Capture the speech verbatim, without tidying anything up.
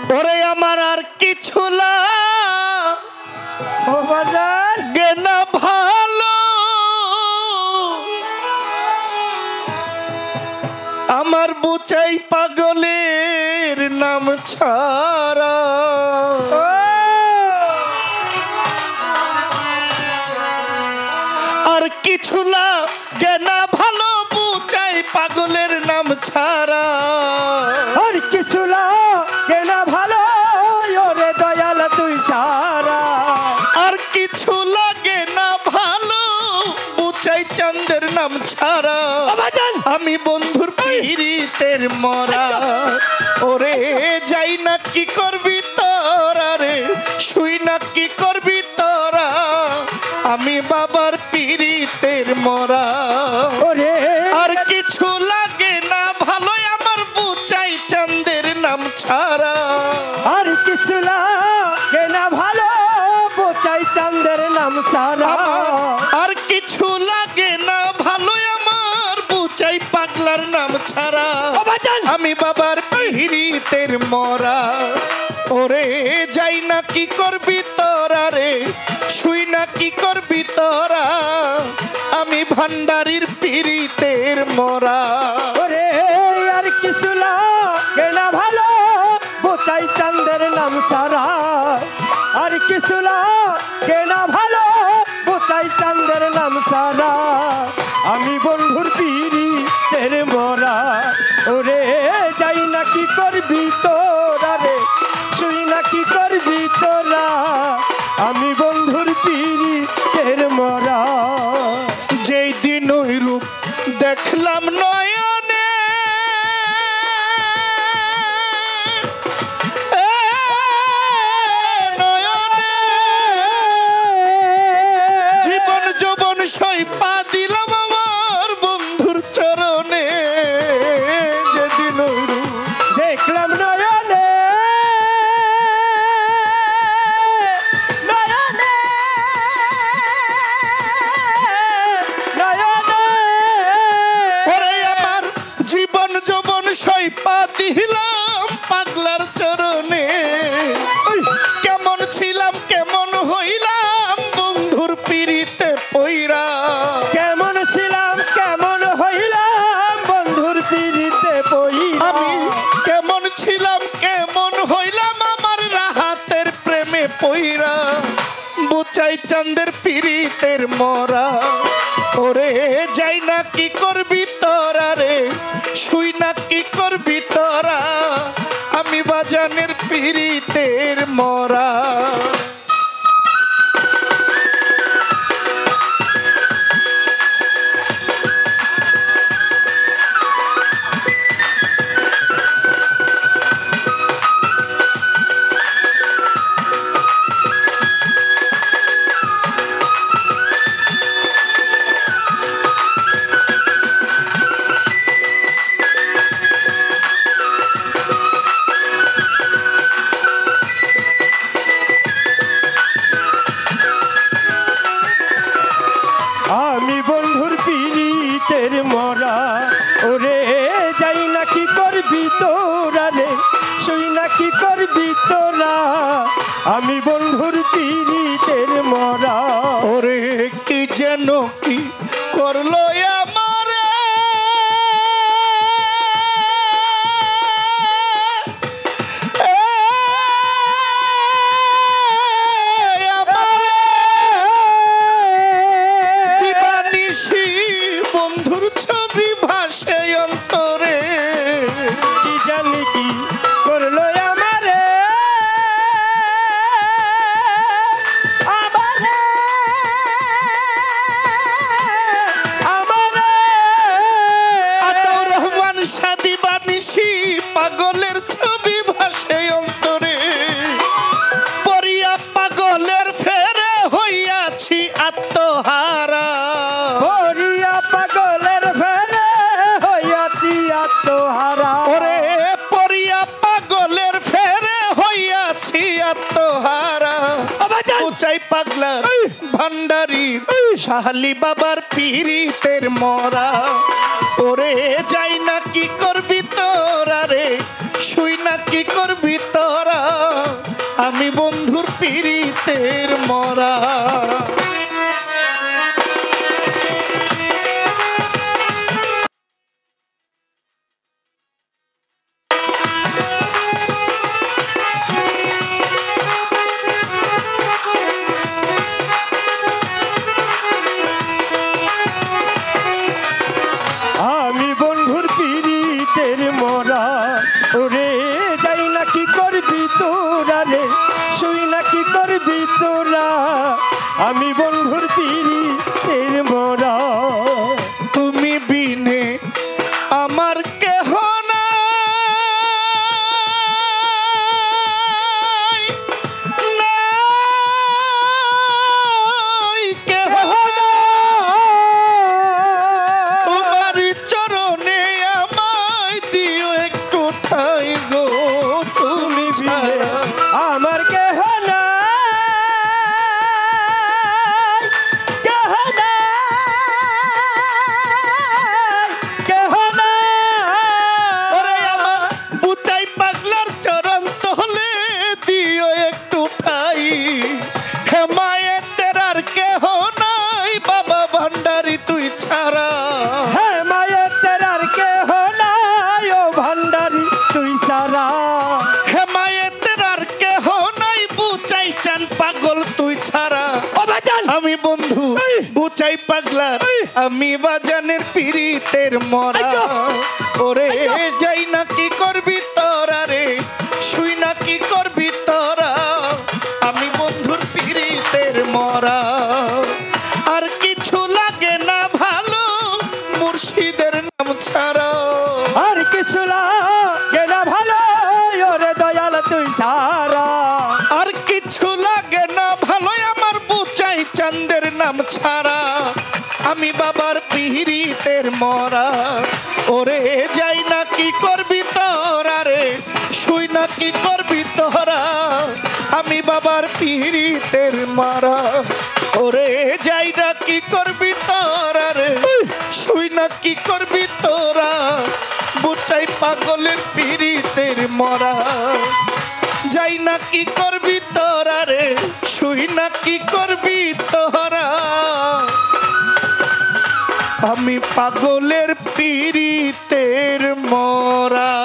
ওরে আমার আর কিছু লাগে না ভালো, আমার বুচাই পাগলের নাম ছাড়া। আর কিছু লাগে না ভালো, বুচাই পাগলের নাম ছাড়া। আর কিছু লাগে না ভালো, ওরে দয়াল তুই সারা। আর কিছু লাগে না ভালো, বুচাই চাঁদের নাম ছাড়া। আমি বন্ধুর পিরিতের মরা, ওরে যাই না কি করবি তোরা রে, শুই না কি করবি তোরা। আমি বাবার পিরিতের মরা, ওরে আর কিছু লাগে না ভালো, আমার বুচাই চাঁদের নাম ছাড়া। আর কিছু লাগে না ভালো, বুচাই চাঁদের নাম সারা। আর কিছু লাগে না ভালো, আমার বুচাই পাগলার নাম ছাড়া। আমি বাবার পিরিতের মরা, ওরে যাই না কি করবি তোরা রে, শুই না কি করবি তোরা। আমি ভান্ডারির পিরিতের মরা, ওরে আর কিছু লাগে না ভালো, বুচাই চাঁদের নাম সারা। আর কিছু লাগে না ভালো, বুচাই চাঁদের নাম সারা। আমি বন্ধুর পিরিতের মরা, ওরে যাই না কি করবি তোরা রে, শুই না কি করবি তোরা। আমি বন্ধুর পিরিতের মরা। যেই দিন ওই রূপ দেখলাম নয়নে, নয়নে জীবন যৌবন সইপা দিলাম আমার বন্ধুর চরণে। যেদিন ওই রূপ দেখলাম নয়নে, নয়নে, নয়নে, ওরে আমার জীবন যৌবন সইপা দিলাম পাগলার চরণে। কেমন ছিলাম কেমন হইলাম বন্ধুর পিরিতে পইরা। কেমন ছিলাম কেমন হইলাম বন্ধুর পিরিতে পইরা। আমি কেমন ছিলাম কেমন হইলাম আমার রাহাতের প্রেমে পইরা। বুচাই চাঁদের পিরিতের মরা, ওরে যাই না কি করবি তোরা রে, শুই না কি করবি তোরা। আমি বাজানের পিরিতের মরা। আমি বন্ধুর পিরিতের মরা, ওরে যাই না কি করবি তোরা রে, শুই না কি করবি তোরা। আমি বন্ধুর পিরিতের মরা। ওরে কি যেন কি করলো আমারে, আমারে দিবানিশি বন্ধুর ছবি ভাসে অন্তরে। কি জানি কি করলো আমারে, আমারে, আমারে। আতাউর রহমান শাহ দিবানিশি পাগলের ছবি ভাসে অন্তরে। পরিয়া পাগলের ফেরে হইয়াছি আত্মহারা। হরিয়া পাগলের ফেরে হইয়াছি আত্মহারা। ওরে পরিয়া পাগলের ফেরে হইয়াছি আত্মহারা। উচাই পাগলার ভান্ডারি শাহালি বাবার পিরিতের মরা। ওরে যাই না কি করবি তোরা রে, শুই না কি করবি তোরা। পিরিতের মরা। আমি বন্ধুর পিরিতের মরা, ওরে যাই না কি করবি তোরা রে, শুই না কি করবি তোরা, আমি বন্ধুর পিরিতের মরা। তুমি বিনে আমার কেহ নাই, নাই কেহ নাই। তোমার চরণে আমায় দিও একটু ঠাই গো, তুমি বিনে আমার কেহ নাই, কেহ নাই, কেহ নাই। ওরে আমার বুচাই পাগলার চরণ তলে দিও একটু ঠাই, হেমায়েতের আর কেহ নাই বাবা ভান্ডারি তুই ছাড়া। হে মায়ের আর কেহ নাই, ও ভান্ডারি তুই সারা। হেমায়েতের আর কেহ নাই বুচাই চান পাগল তুই ছাড়া। ও বাজান আমি বন্ধু বুচাই পাগলার, আমি বাজানের পিরিতের মরা। ওরে যাই না কি করবি তোরা রে, শুই না কি করবি তোরা, আমি বন্ধুর পিরিতের মরা। আর কিছু লাগে না ভালো মুর্শিদের নাম ছাড়া। আর কিছু লাগে না ভালো, ওরে দয়াল তুই সারা। আর কিছু লাগে না ভালো আমার বুচাই চাঁদের নাম ছাড়া, আমি বাবার পিরিতের মরা। ওরে যাই না কি করবি তোরা রে, শুই না কি করবি তোরা, আমি বাবার পিরিতের মরা। ওরে যাই না কি করবি তোরা রে, শুই না কি করবি তোরা, বুচাই পাগলের পিরিতের মরা। যাই না কি করবি তোরা রে, শুই না কি করবি তোরা, আমি পাগলের পিরিতের মরা।